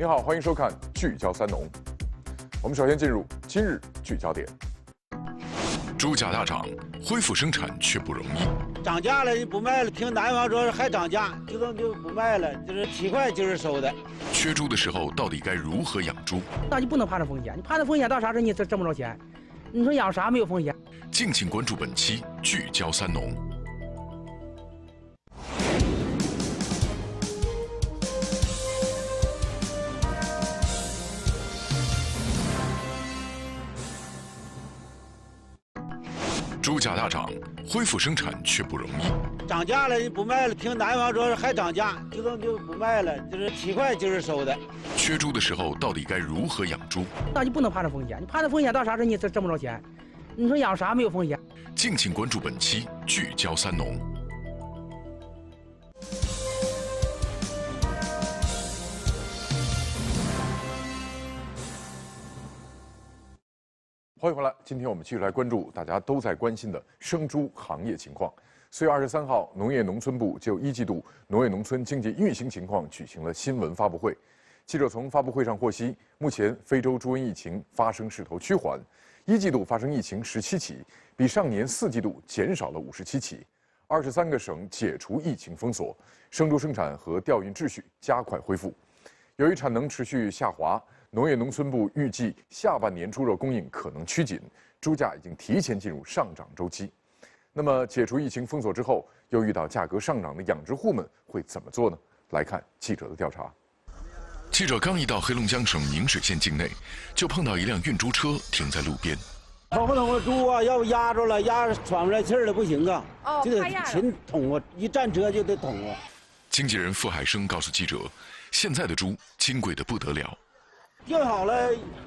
您好，欢迎收看《聚焦三农》。我们首先进入今日聚焦点。 猪价大涨，恢复生产却不容易。 涨价了不卖了，听南方说还涨价，就不卖了，就是7块今儿收的。 缺猪的时候，到底该如何养猪？ 那你不能怕这风险，你怕这风险到啥时候你挣不着钱？你说养啥没有风险？ 敬请关注本期《聚焦三农》。猪价大涨，恢复生产却不容易。 涨价了不卖了，听南方说还涨价，就不卖了，就是7块今儿收的。 缺猪的时候，到底该如何养猪？ 那你不能怕这风险，你怕这风险到啥时候你挣不着钱？你说养啥没有风险？ 敬请关注本期《聚焦三农》。 欢迎回来，今天我们继续来关注大家都在关心的生猪行业情况。4月23号，农业农村部就1季度农业农村经济运行情况举行了新闻发布会。记者从发布会上获悉，目前非洲猪瘟疫情发生势头趋缓，1季度发生疫情17起，比上年4季度减少了57起。23个省解除疫情封锁，生猪生产和调运秩序加快恢复。由于产能持续下滑，农业农村部预计下半年猪肉供应可能趋紧，猪价已经提前进入上涨周期。那么解除疫情封锁之后，又遇到价格上涨的养殖户们会怎么做呢？来看记者的调查。 记者刚一到黑龙江省明水县境内，就碰到一辆运猪车停在路边。 捅不捅啊猪啊？要不压着了，压着喘不来气儿了不行啊，就得勤捅啊，一站车就得捅啊。 经纪人付海生告诉记者，现在的猪金贵得不得了。 定好了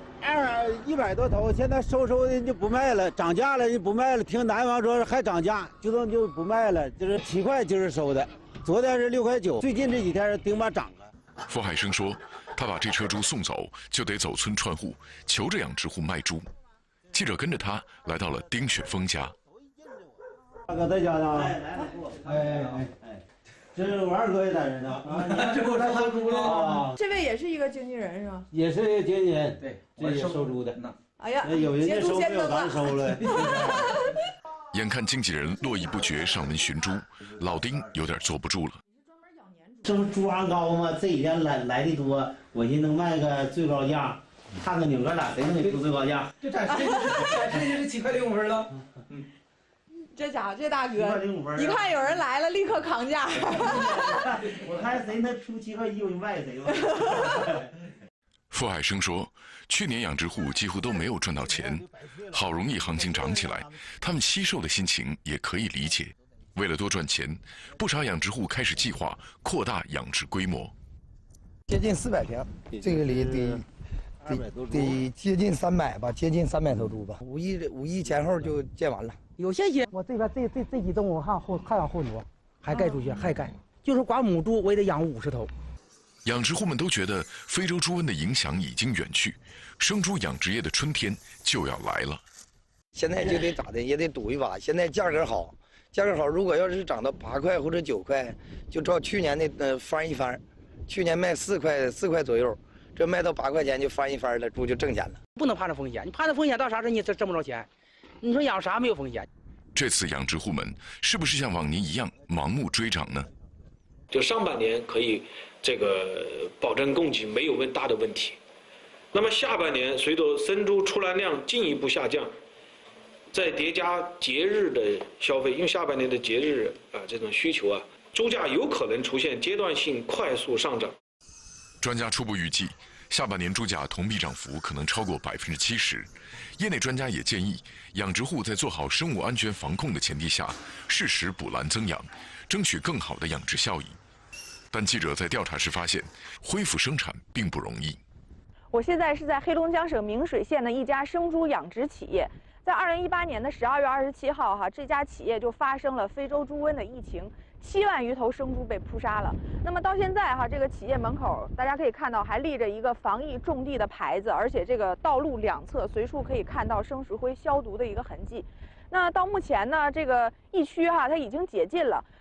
100多头，现在收的就不卖了，涨价了就不卖了。听南方说还涨价，就不卖了，就是7块今儿收的，昨天是6块9，最近这几天顶把涨了。 付海生说，他把这车猪送走，就得走村串户，求着养殖户卖猪。记者跟着他来到了丁雪峰家。 大哥在家呢？哎。这是我二哥也在这呢啊！你这给我来收猪了啊！ 这位也是一个经纪人是吧？ 也是经纪人，对，这也收猪的。 哎呀， 有人家收没有咱收了。 眼看经纪人络绎不绝上门寻猪，老丁有点坐不住了。 这不猪行高吗？这几天来的多，我寻思能卖个最高价，看看你们哥俩谁能给出最高价。 就展示就是7块05分了。 这家伙这大哥，一看有人来了，立刻扛价。 我看谁能出7块1，我就卖谁吧。 付海生说，去年养殖户几乎都没有赚到钱，好容易行情涨起来，他们惜售的心情也可以理解。为了多赚钱，不少养殖户开始计划扩大养殖规模。 接近400平，这个里得接近300吧，接近300头猪吧。五一前后就建完了。 有些我这边这几栋我还往后挪，还盖出去，还盖。就是光母猪我也得养50头。 养殖户们都觉得非洲猪瘟的影响已经远去，生猪养殖业的春天就要来了。 现在就得咋的，也得赌一把。现在价格好，如果要是涨到8块或者9块，就照去年的翻一番。去年卖4块左右，这卖到8块钱就翻一番了，猪就挣钱了。 不能怕这风险，你怕这风险到啥时候你挣不着钱？你说养啥没有风险？ 这次养殖户们是不是像往年一样盲目追涨呢？ 就上半年可以这个保证供给没有大的问题，那么下半年随着生猪出栏量进一步下降，再叠加节日的消费，因为下半年的节日这种需求猪价有可能出现阶段性快速上涨。 专家初步预计，下半年猪价同比涨幅可能超过70%。业内专家也建议，养殖户在做好生物安全防控的前提下，适时补栏增养，争取更好的养殖效益。但记者在调查时发现，恢复生产并不容易。 我现在是在黑龙江省明水县的一家生猪养殖企业，在2018年的12月27号，这家企业就发生了非洲猪瘟的疫情，7万余头生猪被扑杀了。那么到现在这个企业门口大家可以看到还立着一个防疫种地的牌子，而且这个道路两侧随处可以看到生石灰消毒的一个痕迹。那到目前呢，这个疫区它已经解禁了，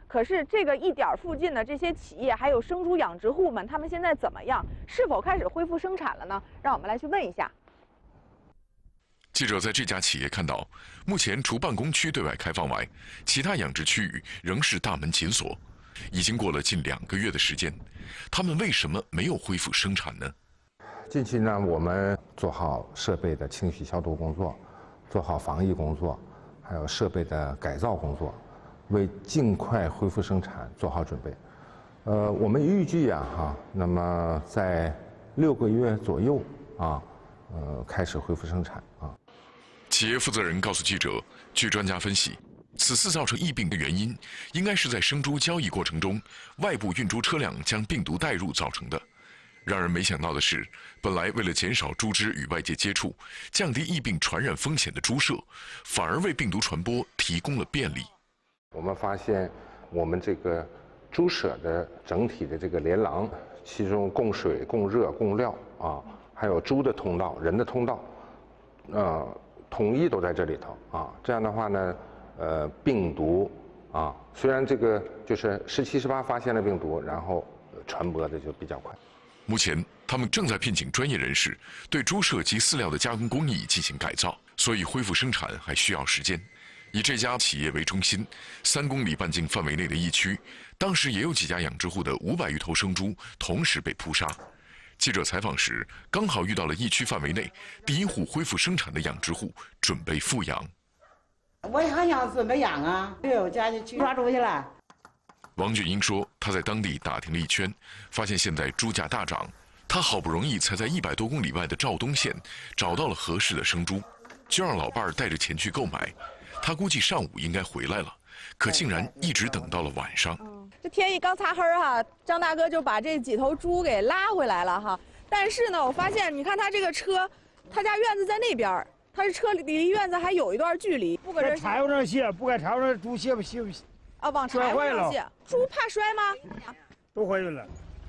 可是这个一点附近的这些企业还有生猪养殖户们，他们现在怎么样？是否开始恢复生产了呢？让我们来去问一下。 记者在这家企业看到，目前除办公区对外开放外，其他养殖区域仍是大门紧锁。已经过了近2个月的时间，他们为什么没有恢复生产呢？ 近期呢，我们做好设备的清洗消毒工作，做好防疫工作，还有设备的改造工作，为尽快恢复生产做好准备。我们预计那么在6个月左右开始恢复生产啊。 企业负责人告诉记者，据专家分析，此次造成疫病的原因，应该是在生猪交易过程中，外部运猪车辆将病毒带入造成的。让人没想到的是，本来为了减少猪只与外界接触，降低疫病传染风险的猪舍，反而为病毒传播提供了便利。 我们发现，我们这个猪舍的整体的这个连廊，其中供水、供热、供料还有猪的通道、人的通道，统一都在这里头这样的话呢，病毒虽然这个就是17、18发现了病毒，然后传播的就比较快。 目前，他们正在聘请专业人士对猪舍及饲料的加工工艺进行改造，所以恢复生产还需要时间。以这家企业为中心，3公里半径范围内的疫区，当时也有几家养殖户的500余头生猪同时被扑杀。记者采访时，刚好遇到了疫区范围内第一户恢复生产的养殖户准备复养。 我也很想准备养啊，对，我家去抓猪去了。 王俊英说，他在当地打听了一圈，发现现在猪价大涨，他好不容易才在100多公里外的肇东县找到了合适的生猪，就让老伴儿带着钱去购买。他估计上午应该回来了，可竟然一直等到了晚上。 这天一刚擦黑张大哥就把这几头猪给拉回来了但是呢，我发现，你看他这个车，他家院子在那边，他这车离院子还有一段距离。不搁这柴火上卸，不搁柴火上猪卸不往柴火上卸。猪怕摔吗？ 都怀孕了。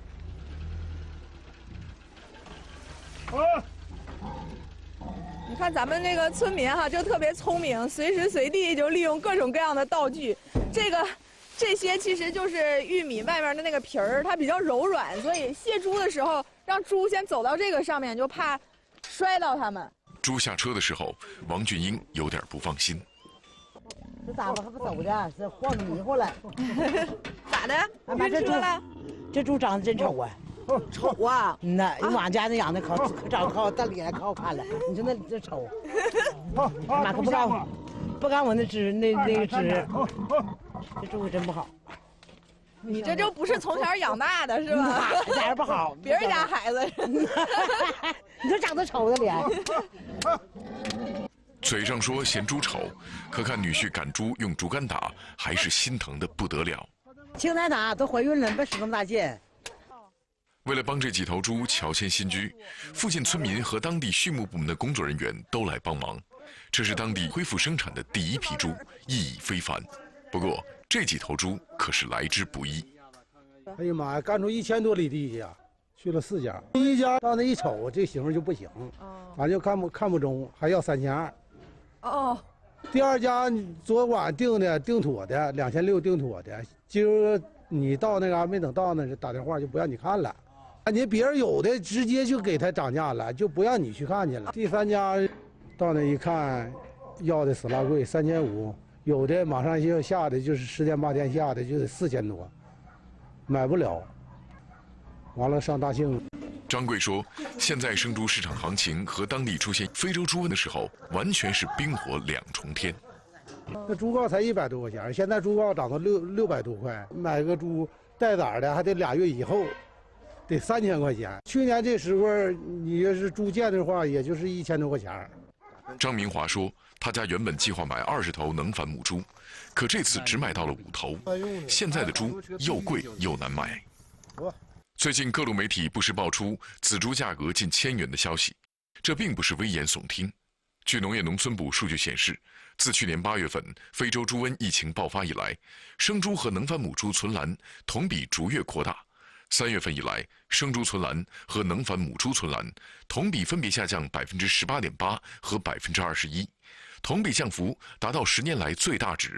你看咱们这个村民就特别聪明，随时随地就利用各种各样的道具。这些其实就是玉米外面的那个皮儿，它比较柔软，所以卸猪的时候让猪先走到这个上面，就怕摔到它们。 猪下车的时候，王俊英有点不放心。 这咋还不走的？这晃着迷糊了。 咋的？晕车了？ 这猪长得真丑啊！ 丑啊！ 我俺家那养的可长得可大脸可好看了。你说那这丑，妈可不敢我那纸那个纸。这猪可真不好。 你这就不是从小养大的是吧？ 哪儿不好？ 别人家孩子。 你这长得丑的脸。 嘴上说嫌猪丑，可看女婿赶猪用竹竿打，还是心疼的不得了。 青奶打都怀孕了，别使那么大劲。 为了帮这几头猪乔迁新居，附近村民和当地畜牧部门的工作人员都来帮忙。这是当地恢复生产的第一批猪，意义非凡。不过这几头猪可是来之不易。 哎呀妈呀，干出1000多里地呀，去了4家，第一家到那一瞅，这媳妇就不行，俺就看不中，还要3200。第二家昨晚订妥的2600订妥的，今儿你到那嘎没等到呢，打电话就不让你看了。你别人有的直接就给他涨价了，就不让你去看去了。第3家到那一看，要的死拉贵，3500，有的马上要下的就是10天8天下的就得4000多，买不了。完了上大庆。 张贵说，现在生猪市场行情和当地出现非洲猪瘟的时候，完全是冰火2重天。 那猪羔才100多块钱，现在猪羔涨到600多块，买个猪带崽的还得2月以后，得3000块钱。去年这时候你要是猪贱的话，也就是1000多块钱。 张明华说，他家原本计划买20头能繁母猪，可这次只买到了5头。现在的猪又贵又难买。最近各路媒体不时爆出仔猪价格近1000元的消息，这并不是危言耸听。据农业农村部数据显示，自去年8月份非洲猪瘟疫情爆发以来，生猪和能繁母猪存栏同比逐月扩大。3月份以来，生猪存栏和能繁母猪存栏同比分别下降18.8%和21%，同比降幅达到10年来最大值。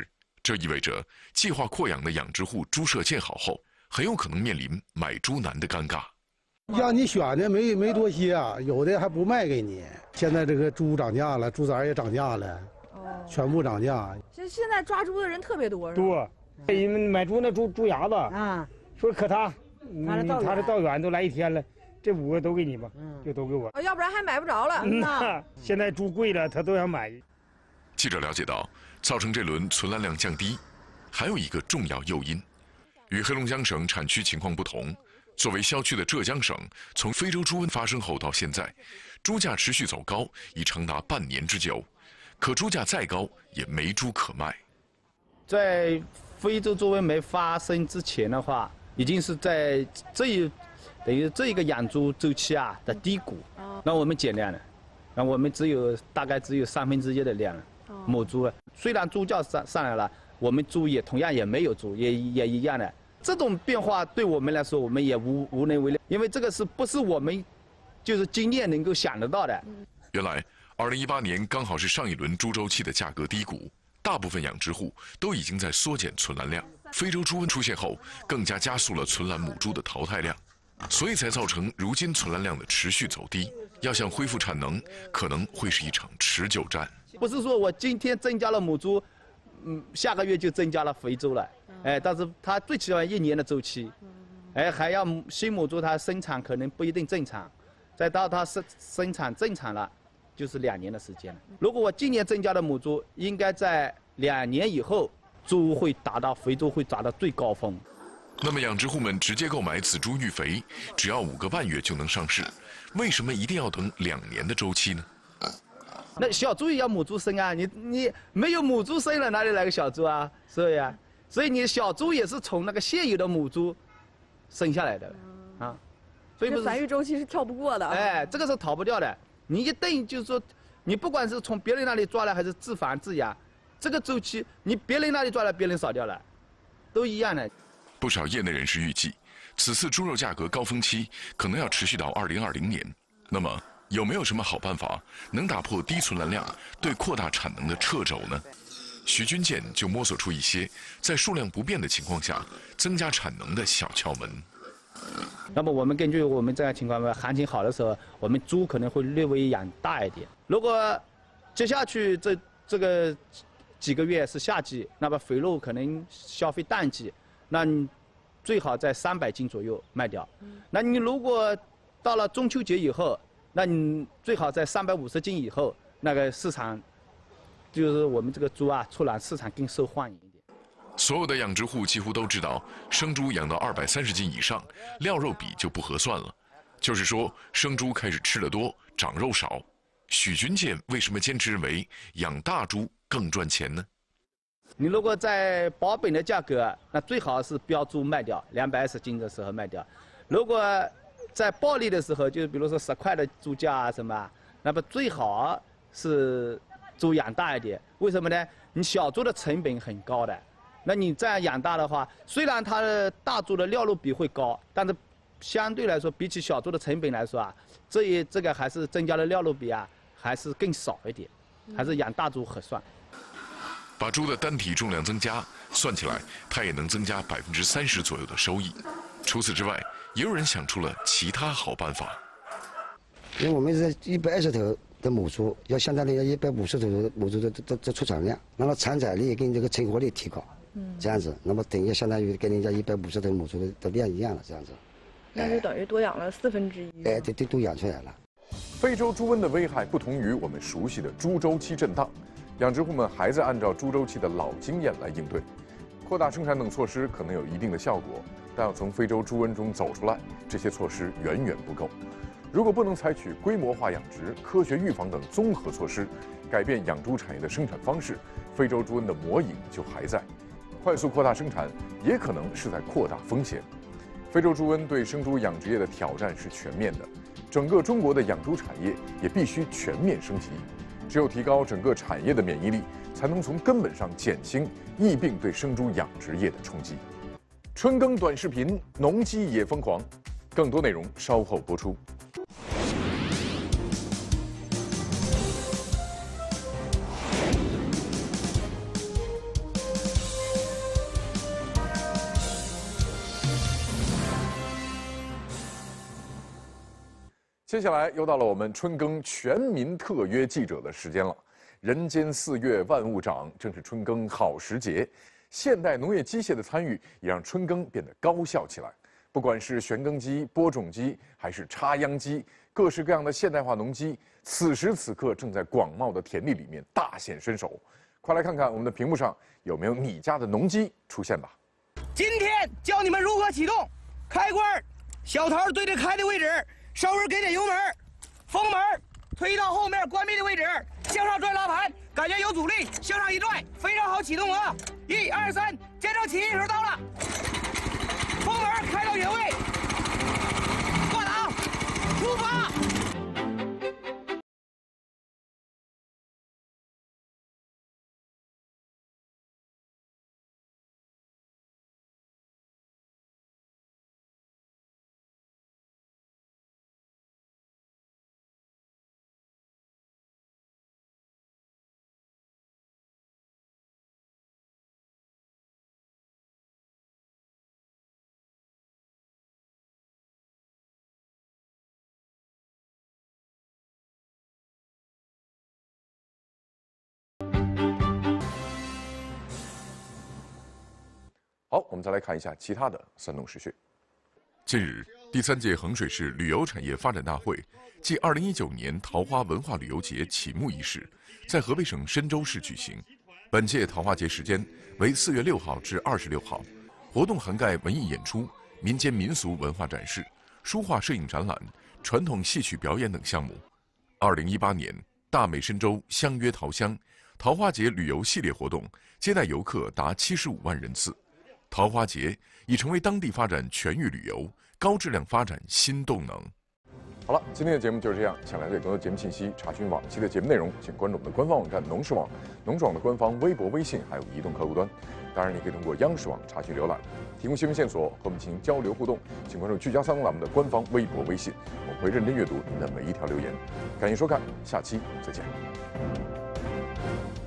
这意味着计划扩养的养殖户猪舍建好后，很有可能面临买猪难的尴尬。 让你选的没多些啊，有的还不卖给你。现在这个猪涨价了，猪崽也涨价了，全部涨价。 现在抓猪的人特别多，是吧？ 多，因为买猪那猪牙子啊，说可他这到远都来1天了，这5个都给你吧，就都给我。 要不然还买不着了。 现在猪贵了，他都想买。 记者了解到，造成这轮存栏量降低，还有一个重要诱因，与黑龙江省产区情况不同。作为销区的浙江省，从非洲猪瘟发生后到现在，猪价持续走高，已长达半年之久。可猪价再高，也没猪可卖。 在非洲猪瘟没发生之前的话，已经是在等于这一个养猪周期啊的低谷。那我们减量了，那我们大概只有1/3的量了。母猪虽然猪价上来了，我们猪也同样也没有猪，也一样的。这种变化对我们来说，我们也无能为力，因为这个不是我们就是经验能够想得到的。 原来，2018年刚好是上一轮猪周期的价格低谷，大部分养殖户都已经在缩减存栏量。非洲猪瘟出现后，更加加速了存栏母猪的淘汰量，所以才造成如今存栏量的持续走低。要想恢复产能，可能会是一场持久战。 不是说我今天增加了母猪，下个月就增加了肥猪了。但是它最起码1年的周期，还要新母猪它生产可能不一定正常，再到它生产正常了，就是2年的时间了。如果我今年增加的母猪，应该在2年以后，肥猪会达到最高峰。 那么养殖户们直接购买仔猪育肥，只要5个半月就能上市，为什么一定要等2年的周期呢？ 那小猪也要母猪生啊，你没有母猪生了，哪里来个小猪啊？是不是呀？所以你小猪也是从那个现有的母猪生下来的啊，所以这繁育周期是跳不过的。 这个是逃不掉的。你一定就是说，你不管是从别人那里抓来还是自繁自养，这个周期你别人那里抓来，别人少掉了，都一样的。 不少业内人士预计，此次猪肉价格高峰期可能要持续到2020年。那么，有没有什么好办法能打破低存栏量对扩大产能的掣肘呢？徐军建就摸索出一些在数量不变的情况下增加产能的小窍门。 那么我们根据我们这样情况，行情好的时候，我们猪可能会略微养大一点。如果接下去这个几个月是夏季，那么肥肉可能消费淡季，那你最好在300斤左右卖掉。那你如果到了中秋节以后，那你最好在350斤以后，那个市场。就是我们这个猪啊，出栏市场更受欢迎一点。 所有的养殖户几乎都知道，生猪养到230斤以上，料肉比就不合算了。就是说，生猪开始吃得多，长肉少。许军建为什么坚持认为养大猪更赚钱呢？ 你如果在保本的价格，那最好是标猪卖掉，220斤的时候卖掉。如果在暴利的时候，就是比如说10块的猪价啊什么，那么最好是。猪养大一点，为什么呢？你小猪的成本很高的，那你这样养大的话，虽然它的大猪的料肉比会高，但是相对来说，比起小猪的成本来说啊，这个还是增加的料肉比啊，还是更少一点，还是养大猪合算。 把猪的单体重量增加，算起来它也能增加30%左右的收益。除此之外，也有人想出了其他好办法。 因为我们是120头。的母猪要相当于要150头的母猪的出厂量，那么产崽率跟这个成活率提高，这样子，那么等于相当于跟人家150头母猪的量一样了，这样子， 那就等于多养了1/4。 对，都养出来了。 非洲猪瘟的危害不同于我们熟悉的猪周期震荡，养殖户们还在按照猪周期的老经验来应对，扩大生产等措施可能有一定的效果，但要从非洲猪瘟中走出来，这些措施远远不够。如果不能采取规模化养殖、科学预防等综合措施，改变养猪产业的生产方式，非洲猪瘟的魔影就还在。快速扩大生产，也可能是在扩大风险。非洲猪瘟对生猪养殖业的挑战是全面的，整个中国的养猪产业也必须全面升级。只有提高整个产业的免疫力，才能从根本上减轻疫病对生猪养殖业的冲击。春耕短视频，农机也疯狂。更多内容稍后播出。 接下来又到了我们春耕全民特约记者的时间了。人间4月万物长，正是春耕好时节。现代农业机械的参与，也让春耕变得高效起来。不管是旋耕机、播种机，还是插秧机，各式各样的现代化农机，此时此刻正在广袤的田地里面大显身手。快来看看我们的屏幕上有没有你家的农机出现吧。 今天教你们如何启动，开关，小头对着开的位置，稍微给点油门，风门推到后面关闭的位置，向上拽拉盘，感觉有阻力，向上一拽，非常好启动啊！1、2、3，见证起义时候到了，风门开到原位，挂档，出发。 好，我们再来看一下其他的山东时讯。 近日，第3届衡水市旅游产业发展大会暨2019年桃花文化旅游节启幕仪式在河北省申州市举行。本届桃花节时间为4月6号至26号，活动涵盖文艺演出、民间民俗文化展示、书画摄影展览、传统戏曲表演等项目。2018年，大美申州相约桃乡桃花节旅游系列活动接待游客达75万人次。桃花节已成为当地发展全域旅游、高质量发展新动能。 好了，今天的节目就是这样。想了解更多节目信息，查询往期的节目内容，请关注我们的官方网站农视网、农视网的官方微博、微信，还有移动客户端。当然，你可以通过央视网查询浏览，提供新闻线索和我们进行交流互动。请关注聚焦3栏目的官方微博、微信，我们会认真阅读您的每一条留言。感谢收看，下期再见。